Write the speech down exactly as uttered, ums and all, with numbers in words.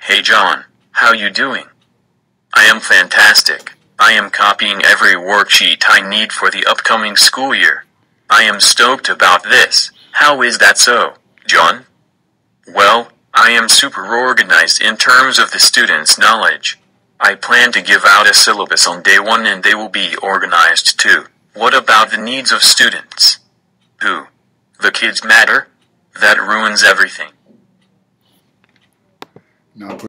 Hey John, how you doing? I am fantastic. I am copying every worksheet I need for the upcoming school year. I am stoked about this. How is that so, John? Well, I am super organized in terms of the students' knowledge. I plan to give out a syllabus on day one and they will be organized too. What about the needs of students? Who? The kids matter? That ruins everything. No.